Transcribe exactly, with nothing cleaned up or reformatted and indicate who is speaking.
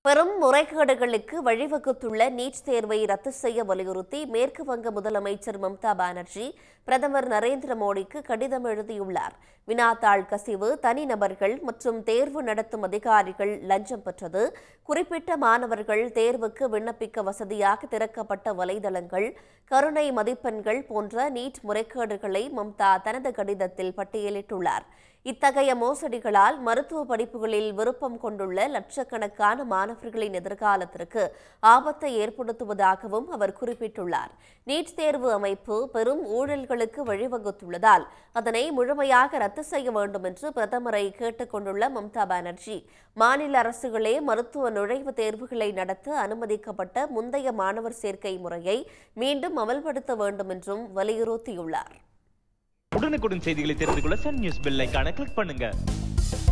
Speaker 1: பெரும் முறைகேடுகளுக்கு வழிவகுத்துள்ள நீட் தேர்வை ரத்து செய்ய வலியுறுத்தி மேற்கு வங்க முதலமைச்சர் மம்தா பானர்ஜி பிரதமர் நரேந்திர மோடிக்கு கடிதம் எழுதியுள்ளார். வினாத்தாள் கசிவு, தனிநபர்கள் மற்றும் தேர்வு நடத்தும் அதிகாரிகள் லஞ்சம் பெற்றது, குறிப்பிட்ட மாணவர்கள் தேர்வுக்கு விண்ணப்பிக்க வசதியாக திறக்கப்பட்ட வலைதளங்கள், கருணை மதிப்பெண்கள் போன்ற நீட் முறைகேடுகளை மம்தா தனது கடிதத்தில் பட்டியலிட்டுள்ளார். இத்தகைய மோசடிகளால் மருத்துவ படிப்புகளில் விருப்பம் கொண்டுள்ள லட்சக்கணக்கான மாணவர்களின் எதிர்காலத்திற்கு ஆபத்தை ஏற்படுத்துவதாகவும் அவர் குறிப்பிட்டுள்ளார். நீட் தேர்வு அமைப்பு பெரும் ஊழல்களுக்கு வழிவகுத்துள்ளதால் அதனை முழுமையாக ரத்து செய்ய வேண்டும் என்று பிரதமரை கேட்டுக் கொண்டுள்ள மம்தா பானர்ஜி, மாநில அரசுகளே மருத்துவ நுழைவுத் தேர்வுகளை நடத்த அனுமதிக்கப்பட்ட முந்தைய மாணவர் சேர்க்கை முறையை மீண்டும் அமல்படுத்த வேண்டும் என்றும் வலியுறுத்தியுள்ளார்.
Speaker 2: உடனுக்குடன் செய்திகளை தெரிந்து கொள்ள சன் நியூஸ் பெல் ஐகானை கிளிக் பண்ணுங்க.